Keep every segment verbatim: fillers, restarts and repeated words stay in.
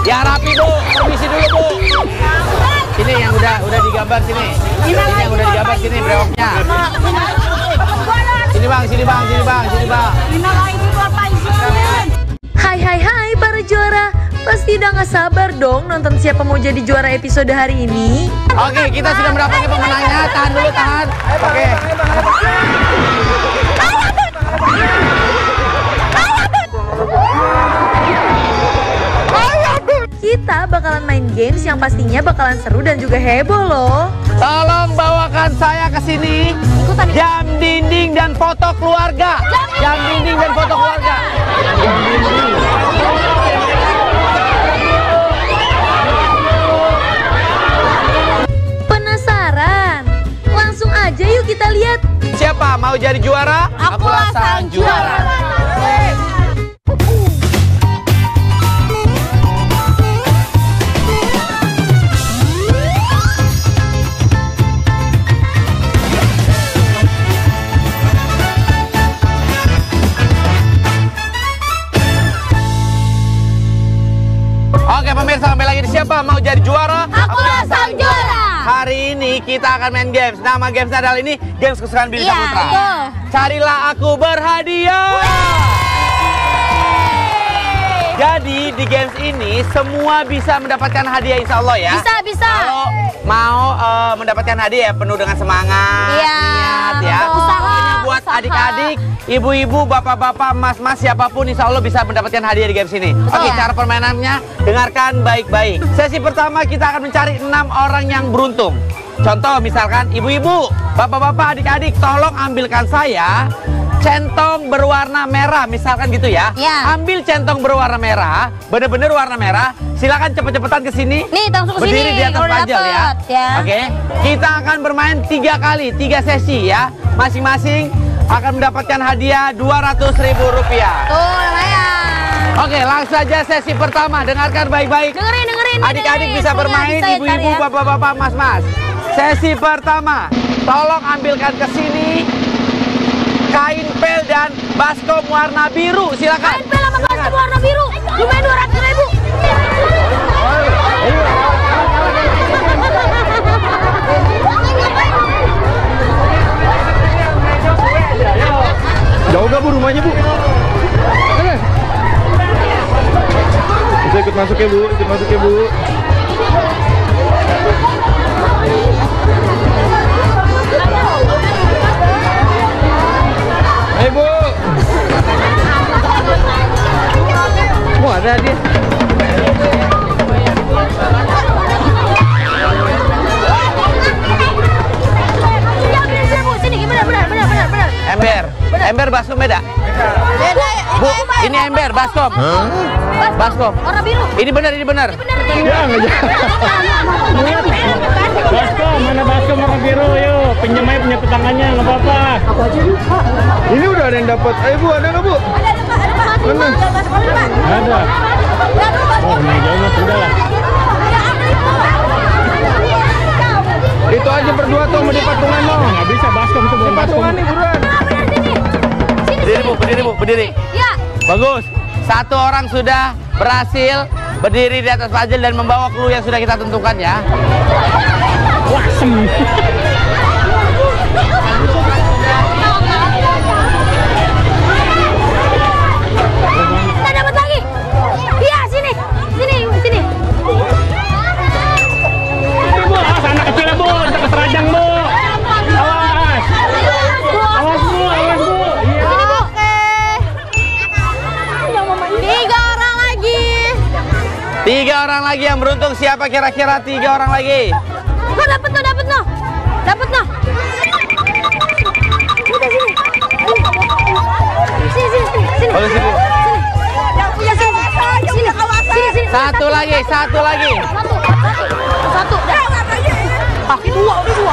Ya rapi Bu, permisi dulu Bu. Sini yang udah udah digambar sini. Ini yang udah digambar sini brewoknya. Sini Bang, sini Bang, sini Bang, sini Bang. Hai hai hai para juara. Pasti udah gak sabar dong nonton siapa mau jadi juara episode hari ini. Oke, kita sudah mendapatkan pemenangnya. Tahan dulu, tahan. Oke. Kita bakalan main games yang pastinya bakalan seru dan juga heboh loh. Tolong bawakan saya ke sini. Jam dinding dan foto keluarga. Jam dinding dan foto keluarga. Jam dinding. Penasaran? Langsung aja yuk kita lihat. Siapa mau jadi juara? Akulah sang juara. Oke pemirsa, kembali lagi di siapa mau jadi juara? Akulah sang juara. Hari ini kita akan main games. Nama games adalah ini games kesukaan Billy Iya, Saputra. betul. Carilah aku berhadiah. Jadi di games ini semua bisa mendapatkan hadiah insya Allah ya. Bisa, bisa. Kalau mau uh, mendapatkan hadiah penuh dengan semangat, Iya, niat ya. betul. Usaha, Buat usaha. adik-adik, ibu-ibu, bapak-bapak, mas-mas, siapapun insya Allah bisa mendapatkan hadiah di games ini. Betul. Oke, cara permainannya dengarkan baik-baik. Sesi pertama kita akan mencari enam orang yang beruntung. Contoh misalkan ibu-ibu, bapak-bapak, adik-adik, tolong ambilkan saya centong berwarna merah, misalkan gitu ya. Ya. Ambil centong berwarna merah, bener-bener warna merah. Silakan cepet-cepetan ke sini. Nih, langsung ke Berdiri sini di atas kalau udah panjel ya. dapet, ya. Oke. Kita akan bermain tiga kali, tiga sesi ya. Masing-masing akan mendapatkan hadiah dua ratus ribu rupiah. Tuh, lumayan. Oke, langsung saja sesi pertama. Dengarkan baik-baik. Dengerin, dengerin. Adik-adik dengerin. bisa Pokoknya bermain, bisa ya, ibu-ibu, ntar ya. bapak-bapak, mas-mas. Sesi pertama, tolong ambilkan ke sini kain pel dan baskom warna biru. Silakan. Kain pel sama baskom warna biru. Lumayan dua ratus ribu. Jauh gak Bu rumahnya Bu? Eh. Bisa ikut masuk ya Bu, ikut masuk ya Bu. Hei Bu. Mau ada dia. Sini, benar, benar, benar, benar, benar. Ember. Ember baskom beda. Beda. Bu, ini ember baskom. Baskom. Warna biru. Ini benar, ini benar. Ya nggak jadi. Baskom, mana baskom warna biru? Yuk, pinjam aja punya tangannya, nggak apa-apa. Aku aja lupa. Ini udah ada yang dapat. Ayo Bu, ada nggak Bu? Ada, ada, Pak. Ada, Pak. Mana? Ada baskom, Pak. Ada. Oh, ini jauh mah sudah lah. Itu aja berdua tuh mau di patungan mau. Nggak bisa baskom itu belum patungan nih buruan. Berdiri Bu, berdiri Bu, berdiri. Ya. Bagus. Satu orang sudah berhasil berdiri di atas puzzle dan membawa clue yang sudah kita tentukan ya. Wah, sem. Kita dapat lagi. Iya, sini. Sini, sini. Bu, awas anak kecil Bu, kita keserajang Bu. Awas. Awas Bu, awas Bu. Iya. Sini, Bu. Tiga orang lagi. Tiga orang lagi yang beruntung. Siapa kira-kira tiga orang lagi? Lo dapet no, dapet no. Dapet no. Udah sini. Sini, sini, sini. Sini. Bagus Ibu. Yang punya sini. Sini, sini, sini. Satu lagi, satu lagi. Satu, satu. Satu. Ah, dua, udah dua.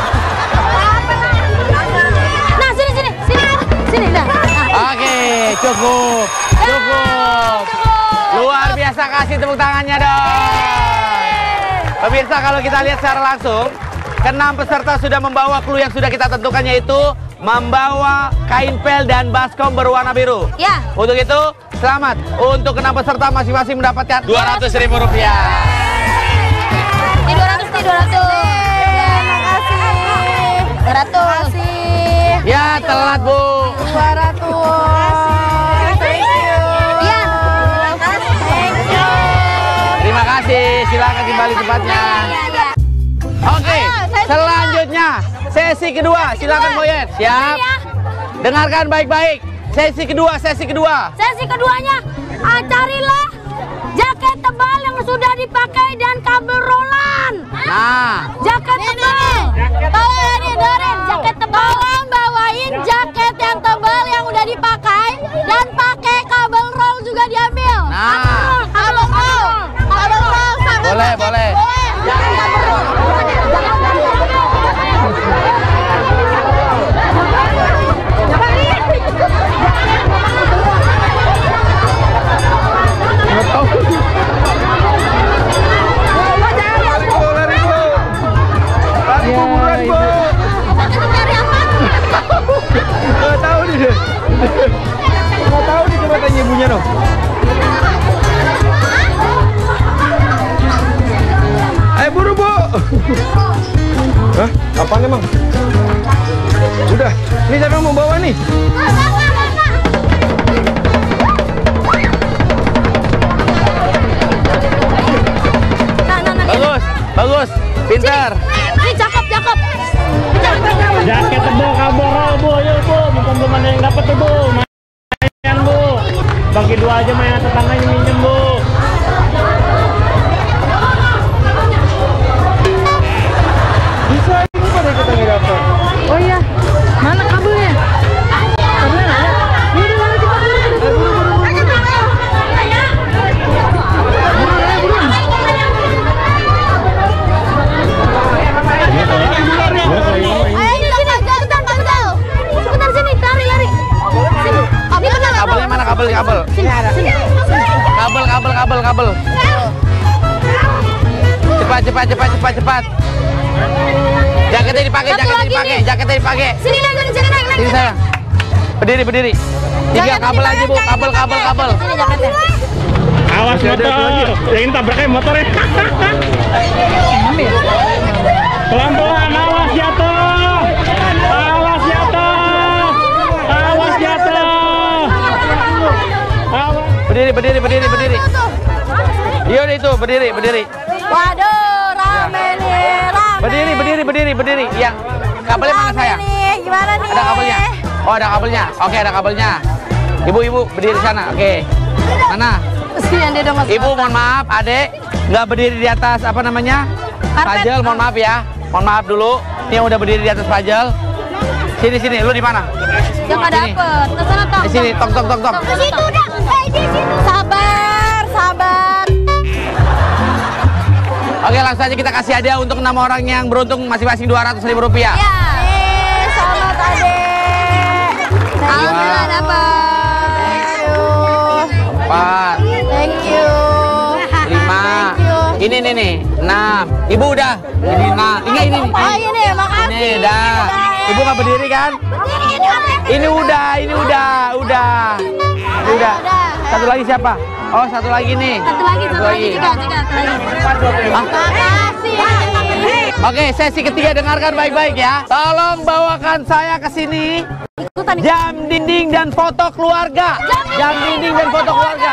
Nah, sini, sini, sini. Sini, dah. Oke, cukup. Cukup. Luar biasa, kasih tepuk tangannya dong. Pemirsa, kalau kita lihat secara langsung, Keenam peserta sudah membawa clue yang sudah kita tentukan, yaitu membawa kain pel dan baskom berwarna biru. Ya. Untuk itu, selamat. Untuk keenam peserta masing-masing mendapatkan dua ratus ribu rupiah. Ini dua ratus nih, dua ratus. Makasih. dua ratus. Ya, telat, Bu. dua ratus. Thank you. Iya. Thank you. Terima kasih. Silakan kembali tempatnya. Oke, selanjutnya sesi kedua. Silakan Boyen. Siap. Dengarkan baik-baik. Sesi kedua, sesi kedua. Sesi keduanya, ah, carilah jaket tebal yang sudah dipakai dan kabel rolan. Nah, Jaket tebal. Kalau ini dengerin, jaket tebal. Tolong bawain jaket yang tebal yang udah dipakai dan pakai kabel roll juga diambil. Nah. Kabel roll. Kabel roll. Kabel roll. Boleh, boleh. Jangan kabel roll. Jangan kabel roll. Nggak tahu nih deh. Nggak tahu nih, coba tanya ibunya dong. Ayo buru, Bu. Hah? Apaan emang? Udah, ini siapa yang mau bawa nih? bagus, bagus, pintar. Ini cakep, cakep. Jaket tebal kabel roll, Bu. Yuk, Bu. Mumpung belum ada yang dapat tuh, Bu. Main, Bu. Bagi dua aja, main tetangganya minjem, Bu. Bisa ini pada kita nggak dapat. Oh iya, mana kabelnya? Kabelnya nggak ada. Yaudah, mana cepat buru, buru, buru, buru, buru. Sebentar sini, lari, lari. Sini. Kabel mana? Kabelnya mana? Kabel, kabel. Sini, sini. Kabel, kabel, kabel, kabel. Cepat, cepat, cepat, cepat, cepat. Jaketnya dipakai, Satu jaketnya lagi dipakai, nih. jaketnya dipakai. Sini, naik, naik, sini, naik, naik. Sini sayang. Berdiri, berdiri. Tiga Jaketnya kabel lagi, Bu. dipakai, Kabel, kabel, dipakai. kabel. Sini jaketnya. Awas motor. Yang ini tabraknya motornya. Pelan-pelan, awas jatuh. Awas jatuh. Awas jatuh. Awas. Berdiri, berdiri, berdiri, berdiri. Iya udah itu, berdiri, berdiri. Waduh, rame nih, rame. Berdiri, berdiri, berdiri, berdiri. Yang kabelnya mana Rame sayang? nih, gimana nih? Ada kabelnya. Oh, ada kabelnya. Oke, ada kabelnya. Ibu, ibu berdiri sana. Oke. Mana? Kesian dia dong, Mas. Ibu, mohon maaf, Adek, nggak berdiri di atas apa namanya? Karpet. Pajel, mohon maaf ya. Mohon maaf dulu. Ini yang udah berdiri di atas pajel. Sini, sini. Lu di mana? Yang nggak Sini. dapet. Ke sana, Tom. Di sini, tong, tong, tong, tong. Ke situ dah. Eh, di situ. Sabar, sabar. Oke, langsung aja kita kasih hadiah untuk enam orang yang beruntung masing-masing dua ratus ribu rupiah. Ya. Eh, selamat Adek. Alhamdulillah dapet. Empat, Thank you. lima. Thank you. Ini nih nih, enam. Ibu udah. Ini enam. Ini ini. Oh, ini, makasih. Ini dah. Ibu nggak berdiri kan? Ini udah, ini udah, udah. Ini udah. Satu lagi siapa? Oh, satu lagi nih. Satu lagi, satu lagi. Tiga, tiga, satu lagi. Ah. Makasih. Oke, sesi ketiga dengarkan baik-baik ya. Tolong bawakan saya ke sini. Ikutan. Jam dinding dan foto keluarga. Jam dinding dan foto keluarga.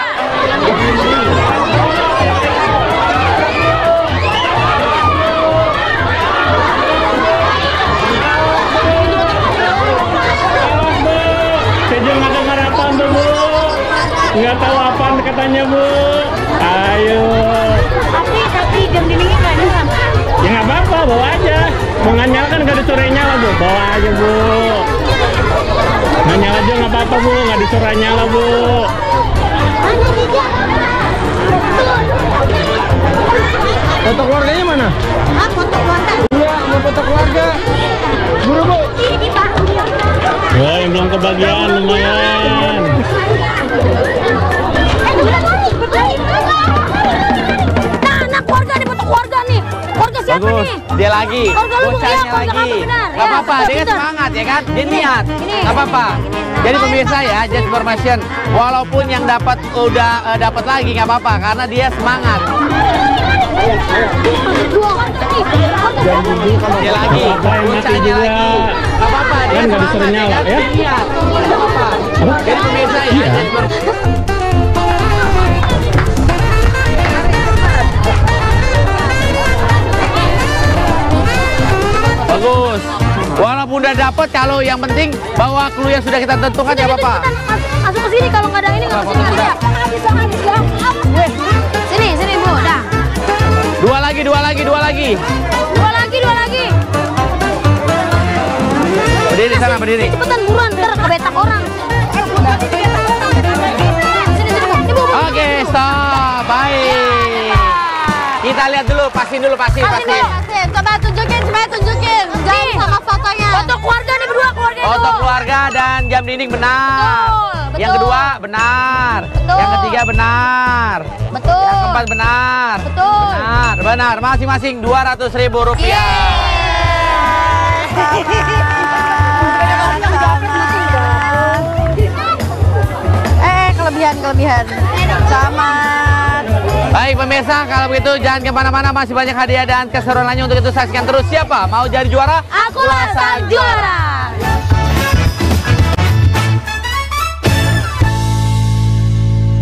Sejauh nggak ada harapan tuh, Bu. Nggak tahu apa katanya, Bu. Ayo. Tapi, tapi jam dindingnya nggak nyala. Ya nggak apa-apa, bawa aja. Mau nggak nyala kan nggak disuruh nyala, Bu. Bawa aja, Bu. Nggak nyala aja nggak apa-apa, Bu. Nggak disuruh nyala, Bu. Foto keluarganya mana? Ah, foto keluarga. Iya, mau foto keluarga. Buru, Bu. Ini, Pak. Wah, yang belum kebagian lumayan. Nah, anak keluarga nih, foto keluarga nih. Keluarga Siapa Bagus. nih? Dia lagi, Keluarga lu, bocahnya iya, keluarga lagi. kamu benar. Gak Ya, apa-apa, dia kan pintar. semangat ya kan? Dia niat. Ini. Gak apa-apa. Jadi pemirsa ya, just information. Walaupun yang dapat udah eh, dapat lagi nggak apa-apa karena dia semangat. Dia lagi, Apa yang mati bocahnya juga. lagi. Gak apa-apa, dia Kan nggak semangat disuruh ya nyala, kan? ya? Dia niat. Gak apa-apa. Jadi pemirsa ya, Iya. just information. Bagus. Walaupun udah dapet, kalau yang penting bawa clue yang sudah kita tentukan ya apa-apa. Masuk ke sini kalau nggak ada ini nggak Apa, ke sini. apa, Habis habis ya. Sini sini Bu, dah. Dua lagi, dua lagi, dua lagi. Dua lagi, dua lagi. Berdiri sana, berdiri. Cepetan buruan, ntar kebetak orang. Sini sini Bu. Ini Bu. Bu. Oke, stop. Baik. Kita lihat dulu, pasin dulu, pasin, Pasin pasin. dulu, pasin. Coba tunjukin, coba tunjukin. Jam sama fotonya. Foto keluarga nih berdua, keluarga Foto itu. keluarga dan jam dinding benar. Betul, Yang betul. kedua benar. Betul. Yang ketiga benar. Betul. Yang keempat benar. Betul. Benar, benar. Masing-masing dua ratus ribu rupiah. Eh, kelebihan, kelebihan. Sama. Baik pemirsa, kalau begitu jangan kemana-mana, masih banyak hadiah dan keseruan lainnya. Untuk itu saksikan terus siapa mau jadi juara. Akulah sang juara.